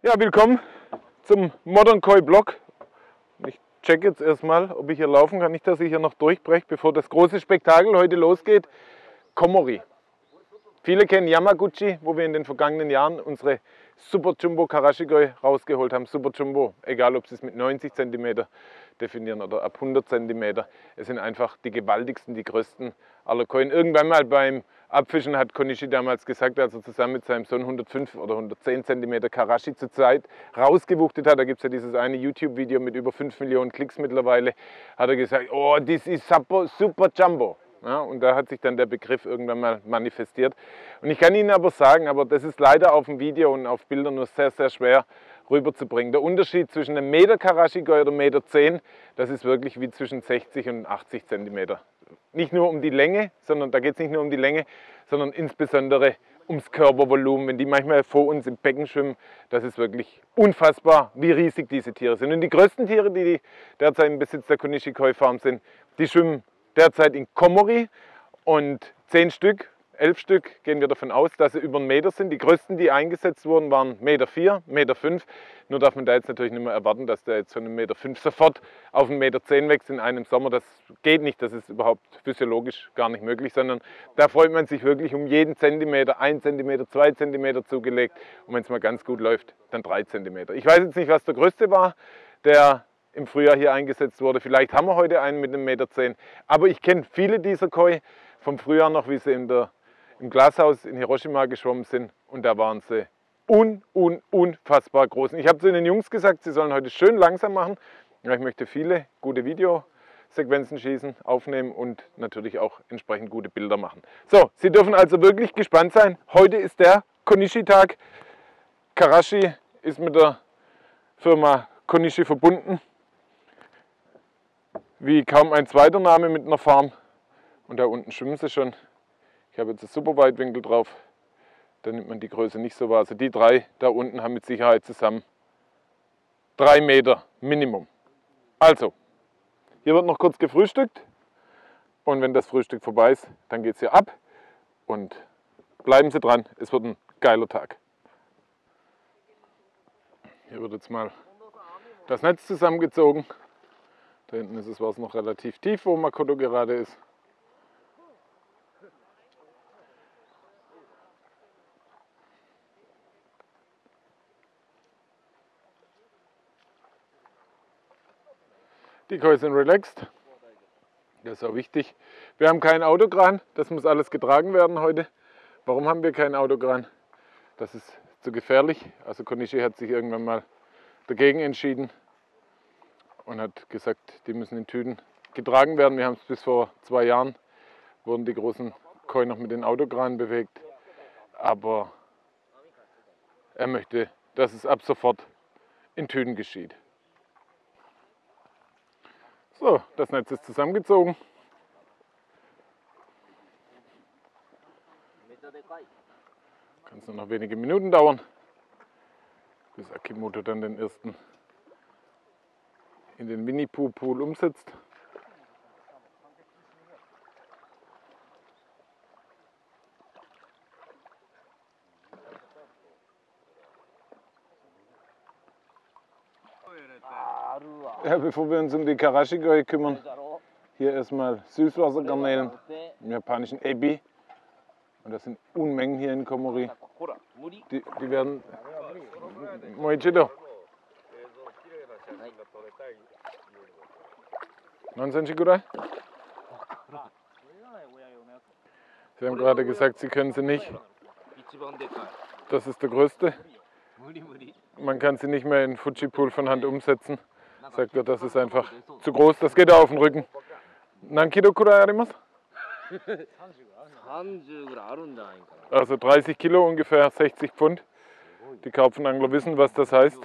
Ja, willkommen zum Modern Koi Blog. Ich check jetzt erstmal, ob ich hier laufen kann. Nicht, dass ich hier noch durchbreche, bevor das große Spektakel heute losgeht. Komori. Viele kennen Yamaguchi, wo wir in den vergangenen Jahren unsere Super Jumbo Karashikoi rausgeholt haben. Super Jumbo, egal ob Sie es mit 90 cm definieren oder ab 100 cm. Es sind einfach die gewaltigsten, die größten aller Koi. Irgendwann mal beim Abfischen hat Konishi damals gesagt, als er zusammen mit seinem Sohn 105 oder 110 cm Karashi zur Zeit rausgewuchtet hat. Da gibt es ja dieses eine YouTube-Video mit über 5 Millionen Klicks mittlerweile. Hat er gesagt, oh, this is Super Jumbo. Ja, und da hat sich dann der Begriff irgendwann mal manifestiert. Und ich kann Ihnen aber sagen, aber das ist leider auf dem Video und auf Bildern nur sehr, sehr schwer rüberzubringen. Der Unterschied zwischen einem Meter Karashikoi oder 1,10 Meter, das ist wirklich wie zwischen 60 und 80 cm. Nicht nur um die Länge, sondern da geht es nicht nur um die Länge, sondern insbesondere ums Körpervolumen. Wenn die manchmal vor uns im Becken schwimmen, das ist wirklich unfassbar, wie riesig diese Tiere sind. Und die größten Tiere, die derzeit im Besitz der Konishi Koi Farm sind, die schwimmen derzeit in Komori und 10 Stück, 11 Stück gehen wir davon aus, dass sie über 1 Meter sind. Die größten, die eingesetzt wurden, waren 1,4 Meter, 1,5 Meter. Nur darf man da jetzt natürlich nicht mehr erwarten, dass der jetzt von 1,5 Meter sofort auf 1,10 Meter wächst in einem Sommer. Das geht nicht, das ist überhaupt physiologisch gar nicht möglich, sondern da freut man sich wirklich um jeden Zentimeter, 1 Zentimeter, 2 Zentimeter zugelegt und wenn es mal ganz gut läuft, dann 3 Zentimeter. Ich weiß jetzt nicht, was der größte war, der im Frühjahr hier eingesetzt wurde. Vielleicht haben wir heute einen mit 1,10 Meter. Aber ich kenne viele dieser Koi vom Frühjahr noch, wie sie im Glashaus in Hiroshima geschwommen sind. Und da waren sie unfassbar groß. Und ich habe zu den Jungs gesagt, sie sollen heute schön langsam machen. Ja, ich möchte viele gute Videosequenzen schießen, aufnehmen und natürlich auch entsprechend gute Bilder machen. So, Sie dürfen also wirklich gespannt sein. Heute ist der Konishi-Tag. Karashi ist mit der Firma Konishi verbunden. Wie kaum ein zweiter Name mit einer Farm. Und da unten schwimmen sie schon. Ich habe jetzt einen super Weitwinkel drauf. Da nimmt man die Größe nicht so wahr. Also die drei da unten haben mit Sicherheit zusammen 3 Meter Minimum. Also, hier wird noch kurz gefrühstückt. Und wenn das Frühstück vorbei ist, dann geht es hier ab. Und bleiben Sie dran, es wird ein geiler Tag. Hier wird jetzt mal das Netz zusammengezogen. Da hinten ist das Wasser noch relativ tief, wo Makoto gerade ist. Die Koi sind relaxed. Das ist auch wichtig. Wir haben keinen Autokran, das muss alles getragen werden heute. Warum haben wir keinen Autokran? Das ist zu gefährlich. Also Konishi hat sich irgendwann mal dagegen entschieden und hat gesagt, die müssen in Tüten getragen werden. Wir haben es bis vor 2 Jahren, wurden die großen Koi noch mit den Autokranen bewegt. Aber er möchte, dass es ab sofort in Tüten geschieht. So, das Netz ist zusammengezogen. Kann es nur noch wenige Minuten dauern, bis Akimoto dann den ersten in den Winnie-Pooh-Pool umsetzt. Ja, bevor wir uns um die Karashikoi kümmern, hier erstmal Süßwassergarnelen im japanischen Ebi. Und das sind Unmengen hier in Komori. Die werden... Moichido. 何センチぐらい? Sie haben gerade gesagt, Sie können sie nicht. Das ist der größte. Man kann sie nicht mehr in Fuji-Pool von Hand umsetzen. Sagt er, das ist einfach zu groß. Das geht auf den Rücken. Nankilo kurai arimasu? Also 30 Kilo ungefähr, 60 Pfund. Die Karpfenangler wissen, was das heißt.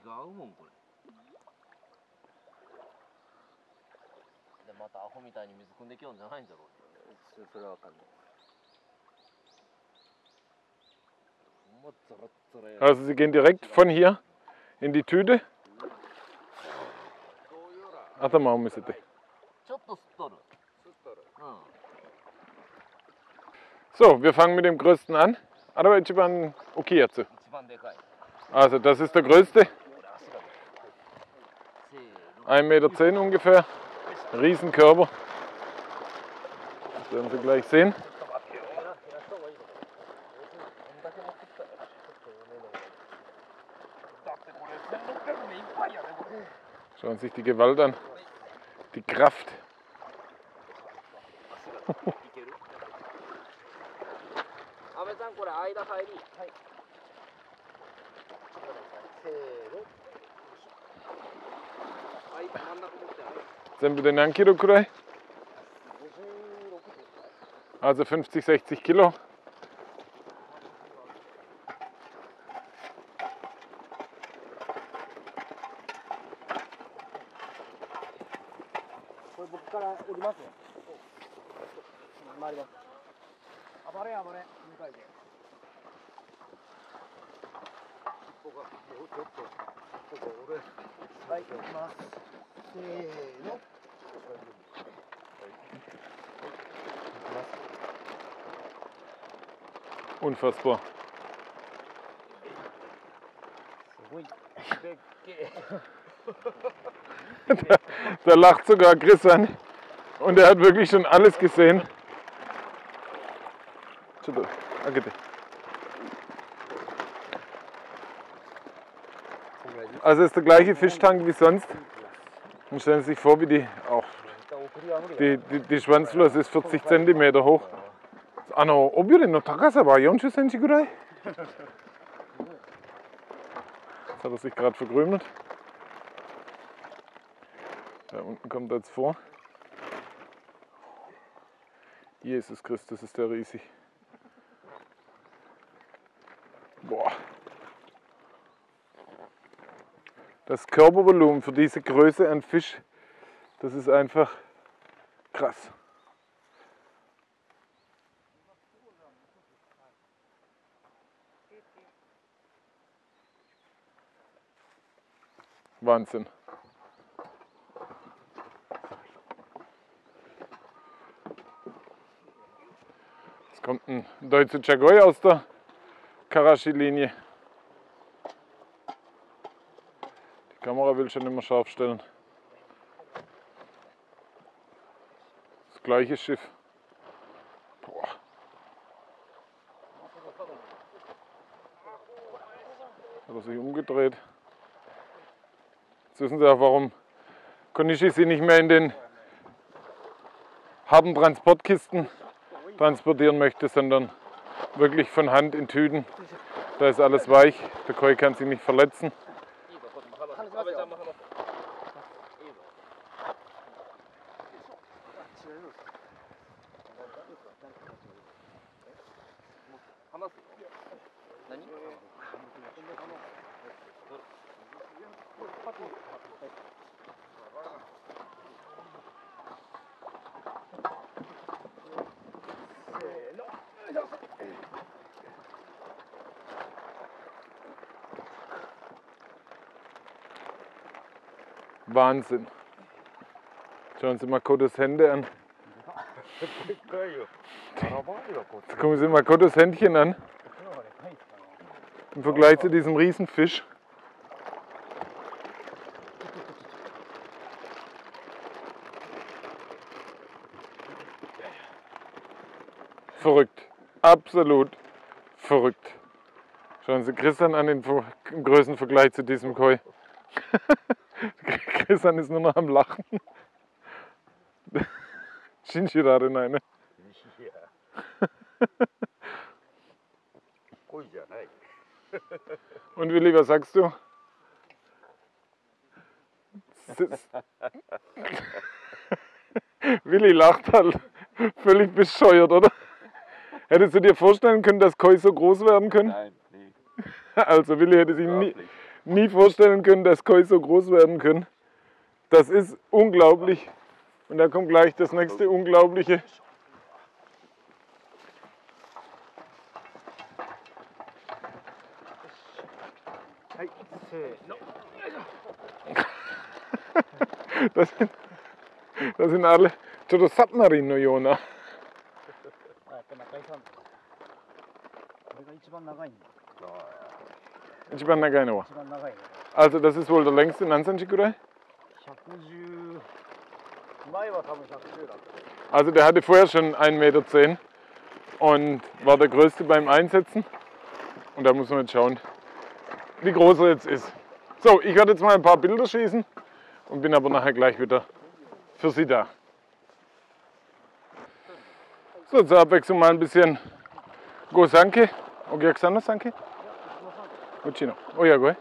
Also sie gehen direkt von hier in die Tüte. So, wir fangen mit dem größten an. あれは一番大きいやつ。 Also das ist der größte. 1,10 Meter ungefähr. Riesenkörper. Das werden Sie gleich sehen. Schauen Sie sich die Gewalt an. Die Kraft. Senbei何キロくらい? Also 50, 60 Kilo. Unfassbar. Da lacht sogar Christian und er hat wirklich schon alles gesehen. Also ist der gleiche Fischtank wie sonst. Und stellen Sie sich vor, wie die Schwanzflosse ist 40 cm hoch. 尾びれの高さは40 cmぐらい? Jetzt hat er sich gerade verkrümelt. Da unten kommt er jetzt vor. Jesus Christus, ist der riesig. Boah. Das Körpervolumen für diese Größe an Fisch, das ist einfach krass. Wahnsinn. Es kommt ein deutscher Chagoi aus der Karachi-Linie. Die Kamera will schon immer scharf stellen. Das gleiche Schiff. Boah. Hat er sich umgedreht. Jetzt wissen Sie auch, warum Konishi sie nicht mehr in den harten Transportkisten transportieren möchte, sondern wirklich von Hand in Tüten. Da ist alles weich, der Koi kann sich nicht verletzen. Wahnsinn. Schauen Sie Makotos Hände an. Jetzt gucken Sie Makotos Händchen an. Im Vergleich zu diesem Riesenfisch. Verrückt. Absolut verrückt. Schauen Sie Christian an im Größenvergleich zu diesem Koi. Christian ist nur noch am Lachen. Shinshirare nein. Und Willi, was sagst du? Willi lacht halt. Völlig bescheuert, oder? Hättest du dir vorstellen können, dass Koi so groß werden können? Nein, nie. Also Willi hätte sich nie vorstellen können, dass Koi so groß werden können. Das ist unglaublich. Und da kommt gleich das nächste Unglaubliche. Das sind alle Submarineのような。 一番長いのは。 一番長いの。 Also das ist wohl der längste. 何センチぐらい？ 110。前は多分110だった。 Also der hatte vorher schon 1,10 Meter und war der größte beim Einsetzen. Und da muss man jetzt schauen, wie groß er jetzt ist. So, ich werde jetzt mal ein paar Bilder schießen und bin aber nachher gleich wieder für Sie da. So, zur Abwechslung mal ein bisschen Gosanke. Okiaksano Sanke? Uchino. Oyagoe.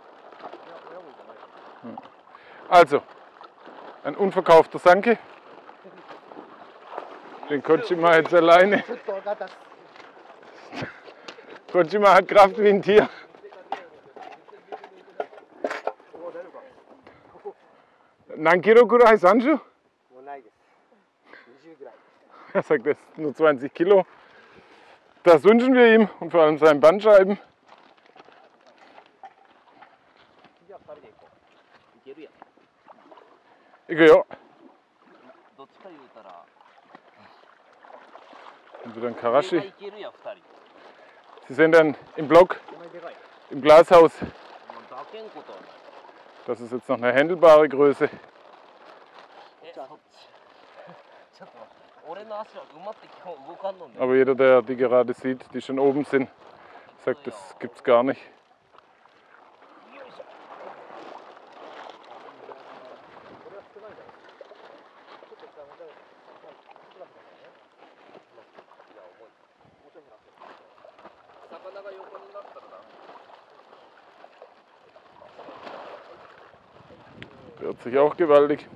Also, ein unverkaufter Sanke. Den Kojima jetzt alleine. Kojima hat Kraft wie ein Tier. Nankiro Kurai Sanju? Er sagt, das ist nur 20 Kilo. Das wünschen wir ihm und vor allem seinen Bandscheiben. Ich gehe ja. Und wieder ein Karashi. Sie sind dann im Block, im Glashaus. Das ist jetzt noch eine handelbare Größe. Aber jeder, der die gerade sieht, die schon oben sind, sagt, das gibt's gar nicht. Hört sich auch gewaltig.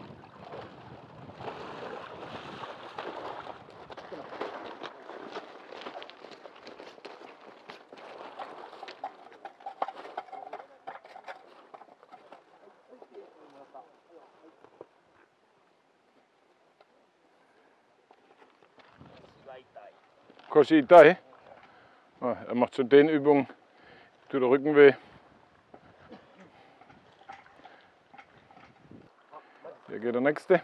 Koshi Itai. Er macht schon den Übungen, tut der Rücken weh. Hier geht der nächste.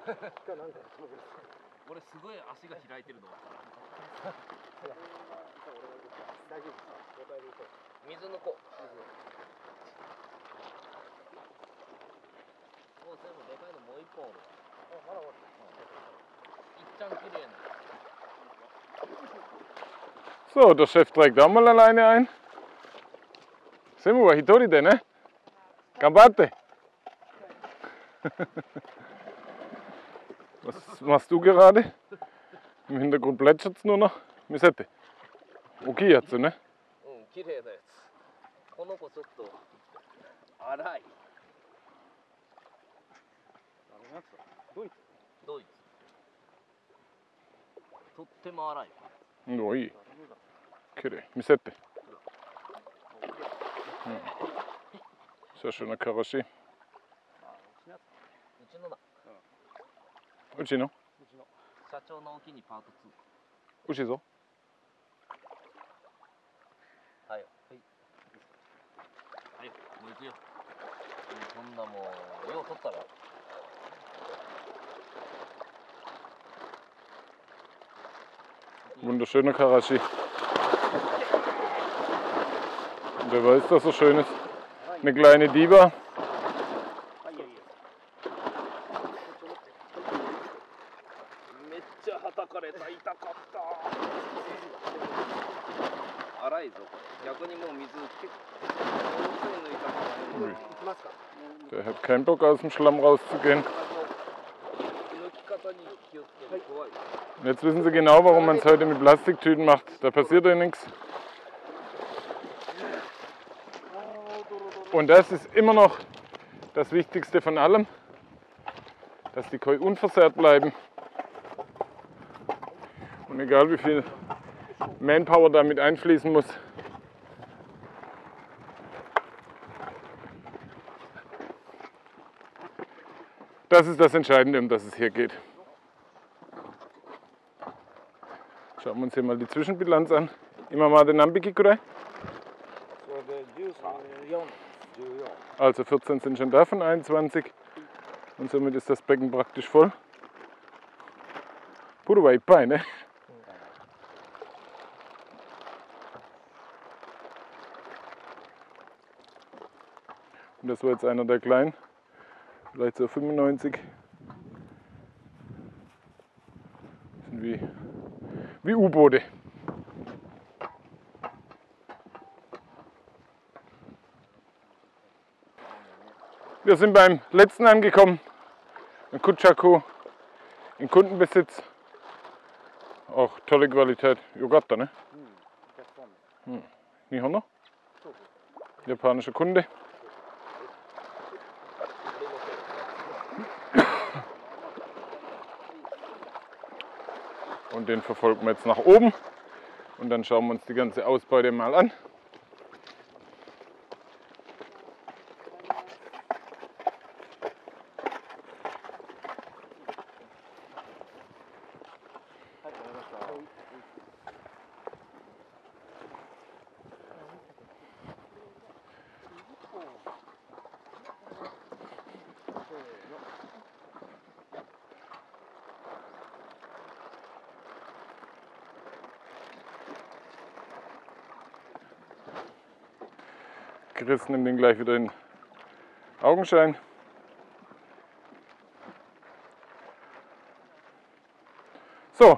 So, der Chef trägt auch mal alleine ein. Semu wa hitori de ne? Ganbatte. Was machst du gerade? Im Hintergrund plätschert es nur noch. Misette. Okay jetzt, ne? Oi. Kirei. Misette. Sehr schöner Karashi. Uchino? Uchizo? Wunderschöner Karashi. Und wer weiß, dass er schön ist. Eine kleine Diva. Der hat keinen Bock, aus dem Schlamm rauszugehen. Und jetzt wissen Sie genau, warum man es heute mit Plastiktüten macht. Da passiert ja nichts. Und das ist immer noch das Wichtigste von allem, dass die Koi unversehrt bleiben. Und egal wie viel Manpower damit einfließen muss, das ist das Entscheidende, um das es hier geht. Schauen wir uns hier mal die Zwischenbilanz an. Immer mal den Nambiki-Kurai. Also 14 sind schon da von 21 und somit ist das Becken praktisch voll. Puro wa ippai, ne? Und das war jetzt einer der kleinen, vielleicht so 95. Das sind wie U-Boote. Wir sind beim letzten angekommen, ein Kutschaku in Kundenbesitz. Auch tolle Qualität. Yogata, ne? Nihonno? Japanischer Kunde. Und den verfolgen wir jetzt nach oben. Und dann schauen wir uns die ganze Ausbeute mal an. Chris nimmt den gleich wieder in Augenschein. So,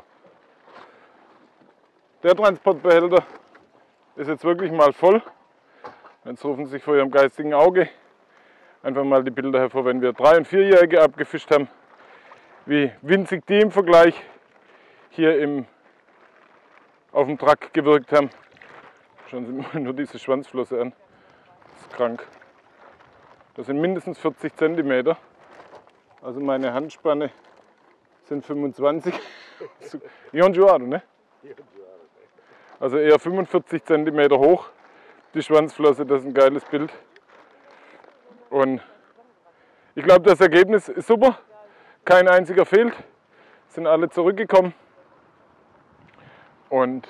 der Transportbehälter ist jetzt wirklich mal voll. Jetzt rufen sich vor Ihrem geistigen Auge einfach mal die Bilder hervor, wenn wir 3- und 4-Jährige abgefischt haben, wie winzig die im Vergleich hier auf dem Truck gewirkt haben. Schauen Sie mal nur diese Schwanzflosse an. Das ist krank. Das sind mindestens 40 cm. Also meine Handspanne sind 25. Ne? Also eher 45 cm hoch. Die Schwanzflosse, das ist ein geiles Bild. Und ich glaube, das Ergebnis ist super. Kein einziger fehlt. Sind alle zurückgekommen. Und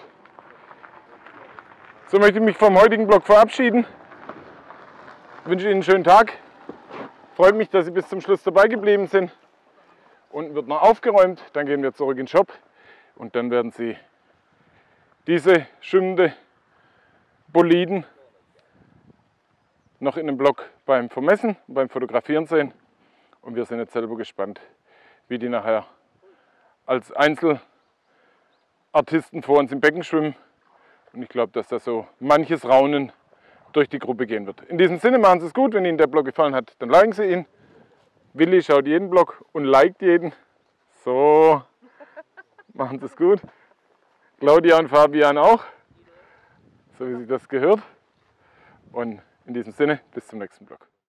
so möchte ich mich vom heutigen Vlog verabschieden. Ich wünsche Ihnen einen schönen Tag. Freut mich, dass Sie bis zum Schluss dabei geblieben sind. Unten wird noch aufgeräumt, dann gehen wir zurück in den Shop und dann werden Sie diese schwimmende Boliden noch in dem Vlog beim Vermessen, beim Fotografieren sehen. Und wir sind jetzt selber gespannt, wie die nachher als Einzelartisten vor uns im Becken schwimmen. Und ich glaube, dass da so manches Raunen durch die Gruppe gehen wird. In diesem Sinne, machen Sie es gut. Wenn Ihnen der Vlog gefallen hat, dann liken Sie ihn. Willi schaut jeden Vlog und liked jeden. So, machen Sie es gut. Claudia und Fabian auch, so wie sich das gehört. Und in diesem Sinne, bis zum nächsten Vlog.